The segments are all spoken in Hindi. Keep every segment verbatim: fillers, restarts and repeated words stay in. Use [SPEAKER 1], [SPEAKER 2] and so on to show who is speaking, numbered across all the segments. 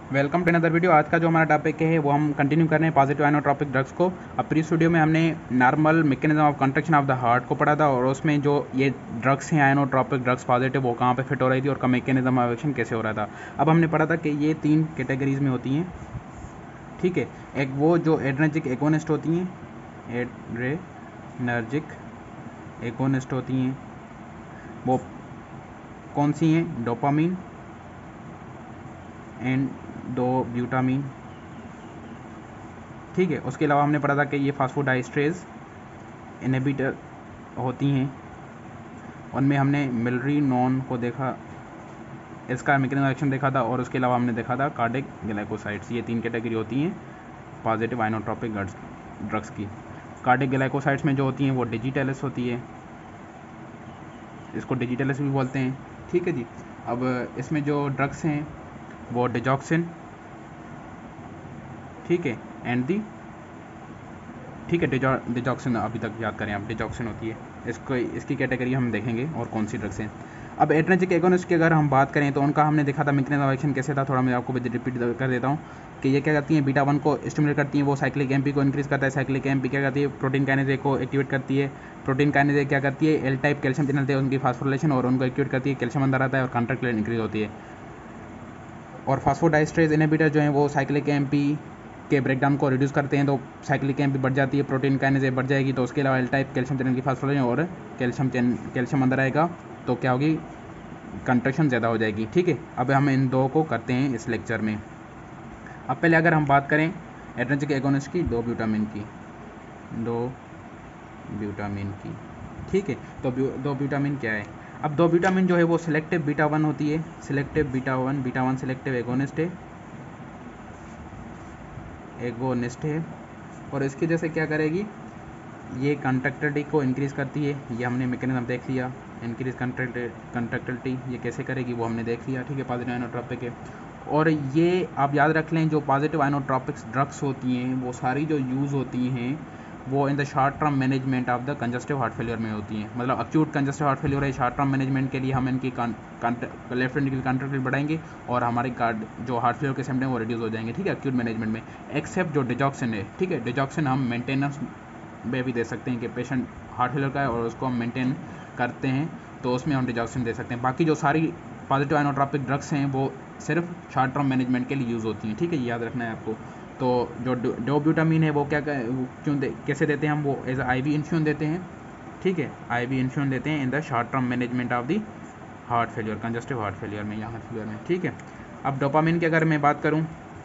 [SPEAKER 1] Welcome to another video. आज का जो हमारा टॉपिक है वो हम कंटिन्यू कर रहे हैं पॉजिटिव आइनोट्रोपिक ड्रग्स को। अब प्रीवियस वीडियो में हमने normal mechanism of contraction of the heart को पढ़ा था और उसमें जो ये ड्रग्स हैं आइनोट्रोपिक ड्रग्स पॉजिटिव वो कहाँ पे फिट हो रही थी और का मैकेनिज्म ऑफ एक्शन कैसे हो रहा था। अब हमने पढ़ा था कि ये तीन कैटेगरीज में होती हैं, ठीक है। एक वो जो एड्रेनर्जिक एगोनिस्ट होती हैं, एड्रेनर्जिक एगोनिस्ट होती हैं, वो कौन सी हैं? डोपामीन एंड दो ब्यूटामीन, ठीक है। उसके अलावा हमने पढ़ा था कि ये फास्फोडाइस्ट्रेज इनहिबिटर होती हैं, उनमें हमने मिलरीनोन को देखा, इसका मैकेनिज्म एक्शन देखा था, और उसके अलावा हमने देखा था कार्डिक ग्लाइकोसाइड्स। ये तीन कैटेगरी होती हैं पॉजिटिव आइनोट्रोपिक ड्रग्स की। कार्डिक ग्लाइकोसाइड्स में जो होती हैं वो डिजिटलिस होती है, इसको डिजिटलिस भी बोलते हैं, ठीक है जी। अब इसमें जो ड्रग्स हैं वो डिजॉक्सिन, ठीक है, एंड दी, ठीक है, डिजॉक्सिन अभी तक याद करें आप, डिजॉक्सिन होती है। इसको इसकी कैटेगरी हम देखेंगे और कौन सी ड्रग्स हैं। अब एड्रेनर्जिक एगोनिस्ट की अगर हम बात करें तो उनका हमने देखा था मैकेनिज्म ऑफ एक्शन कैसे था, थोड़ा मैं आपको रिपीट कर देता हूँ कि ये क्या करती हैं, बीटा वन को स्टिमुलेट करती हैं, वो साइक्लिक एमपी को इंक्रीज करता है। साइक्लिक एमपी क्या करती है, प्रोटीन काइनेज को एक्टिवेट करती है। प्रोटीन काइनेज क्या करती है, एल टाइप कैल्शियम चैनल थे उनकी फास्फोरिलेशन और उनको एक्टिवेट करती है, कैल्शियम अंदर आता है और कॉन्ट्रैक्टिलिटी इंक्रीज होती है। और फास्फोडाइस्ट्रेज इनहिबिटर जो है वो साइक्लिक एमपी के ब्रेकडाउन को रिड्यूस करते हैं, तो साइक्लिक एमपी बढ़ जाती है, प्रोटीन काइनेज बढ़ जाएगी, तो उसके अलावा एल टाइप कैल्शियम चैनल की फास्फोरिलेशन और कैल्शियम चैन कैल्शियम अंदर आएगा, तो क्या होगी, कंट्रैक्शन ज़्यादा हो जाएगी, ठीक है। अब हम इन दो को करते हैं इस लेक्चर में। अब पहले अगर हम बात करें एड्रेनर्जिक एगोनिस्ट की, दो ब्यूटामिन की, दो ब्यूटामिन की, ठीक है। तो दो ब्यूटामिन क्या है? अब दो ब्यूटामिन जो है वो सिलेक्टिव बीटा वन होती है, selective beta one, beta one selective agonist है, एगोनिस्ट है। और इसके जैसे क्या करेगी, ये कंट्रैक्टिलिटी को इंक्रीज़ करती है, ये हमने मैकेनिज्म देख लिया, इंक्रीज कंट्रैक्टिलिटी ये कैसे करेगी वो हमने देख लिया, ठीक है, पॉजिटिव आइनोट्रोपिक है। और ये आप याद रख लें, जो पॉजिटिव आइनोट्रोपिक्स ड्रग्स होती हैं वो सारी जो यूज़ होती हैं वो in the short term management of the congestive heart failure में होती हैं। मतलब अक्यूट कंजस्टिव हार्ट फेलियर है, शॉर्ट टर्म मैनेजमेंट के लिए हम इनकी लेफ्ट वेंट्रिकल कंट्रैक्टिलिटी बढ़ाएंगे और हमारे कार्ड जो हार्ट फेलियर के सिम्टम हैं वो रिड्यूस हो जाएंगे, ठीक है, अक्यूट मैनेजमेंट में। एक्सेप्ट जो डिजॉक्सिन है, ठीक है, डिजॉक्सिन हम मेंटेनेंस में भी दे सकते हैं कि पेशेंट हार्ट फेलियर का है और उसको हम मेंटेन करते हैं, तो उसमें हम डिजॉक्सिन दे सकते हैं। बाकी जो सारी पॉजिटिव आइनोट्रोपिक ड्रग्स हैं वो सिर्फ शॉर्ट टर्म मैनेजमेंट के लिए यूज़ होती हैं, ठीक है, ये याद रखना है आपको। तो जो डोब्यूटामीन है वो क्या क्यों दे, कैसे देते हैं हम, वो एज आई वी इन्फ्यूजन देते हैं, ठीक है, आई वी इन्फ्यूजन देते हैं in the short term management of the heart failure, congestive heart failure में या हार्ट फेलियर में, ठीक है। अब डोपामीन की अगर मैं बात करूँ,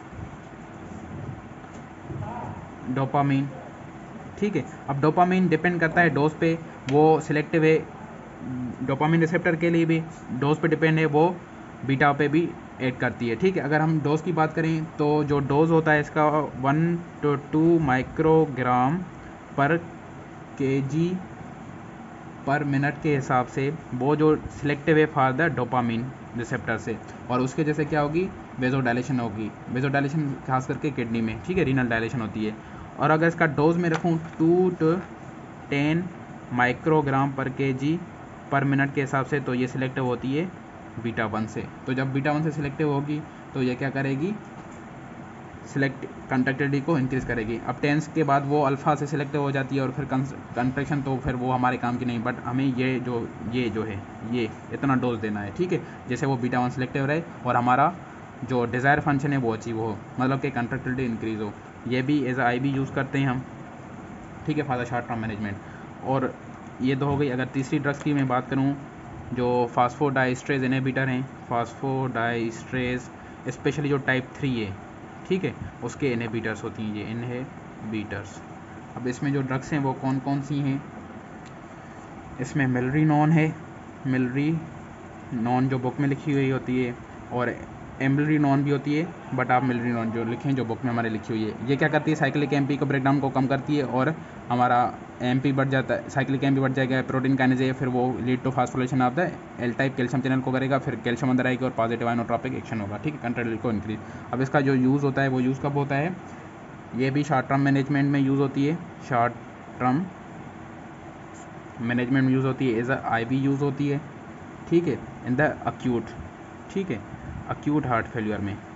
[SPEAKER 1] डोपामीन, ठीक है। अब डोपामीन डिपेंड करता है डोज पे, वो सिलेक्टिव है, डोपामीन रिसेप्टर के लिए भी डोज पे डिपेंड है, वो बीटा पे भी ऐड करती है, ठीक है। अगर हम डोज की बात करें तो जो डोज होता है इसका one to two microgram per KG per minute के हिसाब से वो जो सिलेक्टिव है फॉर द डोपामीन रिसेप्टर से, और उसके जैसे क्या होगी, वेजोडाइलेशन होगी, वेजोडाइलेशन खास करके किडनी में, ठीक है, रीनल डायलेशन होती है। और अगर इसका डोज में रखूँ two to ten microgram per KG per minute के हिसाब से, तो ये सिलेक्टिव होती है बीटा वन से। तो जब बीटा वन से सिलेक्टिव होगी तो ये क्या करेगी, सिलेक्ट कंट्रैक्टिलिटी को इंक्रीज़ करेगी। अब टेंस के बाद वो अल्फ़ा से सिलेक्टिव हो जाती है और फिर कंट्रैक्शन, तो फिर वो हमारे काम की नहीं, बट हमें ये जो ये जो है ये इतना डोज देना है, ठीक है, जैसे वो बीटा वन सिलेक्टिव रहे और हमारा जो डिज़ायर फंक्शन है वो अचीव हो, मतलब कि कंट्रैक्टिलिटी इंक्रीज़ हो। ये भी एज आई बी यूज़ करते हैं हम, ठीक है, for the short term management. और ये तो हो गई। अगर तीसरी ड्रग्स की मैं बात करूँ, जो फास्फोडाइस्ट्रेज इनहिबिटर हैं, फास्फोडाइस्ट्रेज स्पेशली जो टाइप थ्री है, ठीक है, उसके इनहिबिटर्स होती हैं ये इनहिबिटर्स। अब इसमें जो ड्रग्स हैं वो कौन कौन सी हैं, इसमें मिलरीनोन है, मिलरीनोन जो बुक में लिखी हुई होती है, और एम्बलरीनोन भी होती है, बट आप मिलरीनोन जो लिखें जो बुक में हमारे लिखी हुई है। ये क्या करती है, साइक्लिक एमपी को ब्रेकडाउन को कम करती है और हमारा एमपी बढ़ जाता है, साइक्लिक एमपी बढ़ जाएगा, प्रोटीन काइनेज है, फिर वो lead to phosphorylation of the L type calcium channel को करेगा, फिर कैल्शियम अंदर आएगी और पॉजिटिव आइनोट्रोपिक एक्शन होगा, ठीक है, कंट्रैक्टिलिटी को इंक्रीज। अब इसका जो यूज़ होता है वो यूज़ कब होता है, ये भी शॉर्ट टर्म मैनेजमेंट में यूज़ होती है, शॉर्ट टर्म मैनेजमेंट में यूज़ होती है, as a I V use होती है, ठीक है, इन द अक्यूट, ठीक है, अक्यूट हार्ट फेलियर में।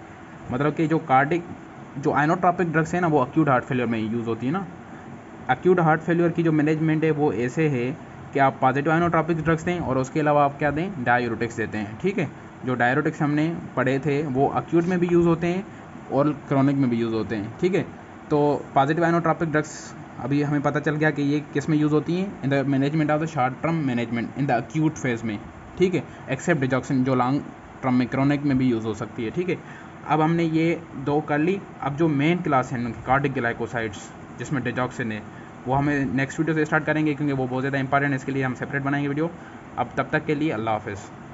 [SPEAKER 1] मतलब कि जो कार्डिक जो आइनोट्रॉपिक ड्रग्स है ना वो अक्यूट हार्ट फेलियर में यूज़ होती है ना। अक्यूट हार्ट फेलियर की जो मैनेजमेंट है वो ऐसे है कि आप पॉजिटिव आइनोट्रॉपिक ड्रग्स दें और उसके अलावा आप क्या दें, डायूरेटिक्स देते हैं। ठीक है, जो डायूरेटिक्स हमने पढ़े थे वो अक्यूट में भी यूज़ होते हैं और क्रोनिक में भी यूज़ होते हैं। ठीक है, तो पॉजिटिव आइनोट्रॉपिक ड्रग्स अभी हमें पता चल गया कि ये किस में यूज़ होती हैं, in the management of the short term management in the acute phase में। ठीक है, एक्सेप्ट डिजॉक्सिन जो लॉन्ग टर्म में क्रोनिक में भी यूज़ हो सकती है। ठीक है, अब हमने ये दो कर ली। अब जो मेन क्लास है कार्डिक ग्लाइकोसाइड्स जिसमें डिजॉक्सिन है वो हमें नेक्स्ट वीडियो से स्टार्ट करेंगे, क्योंकि वो बहुत ज़्यादा इंपॉर्टेंट है, इसके लिए हम सेपरेट बनाएंगे वीडियो। अब तब तक के लिए अल्लाह हाफ़िज़।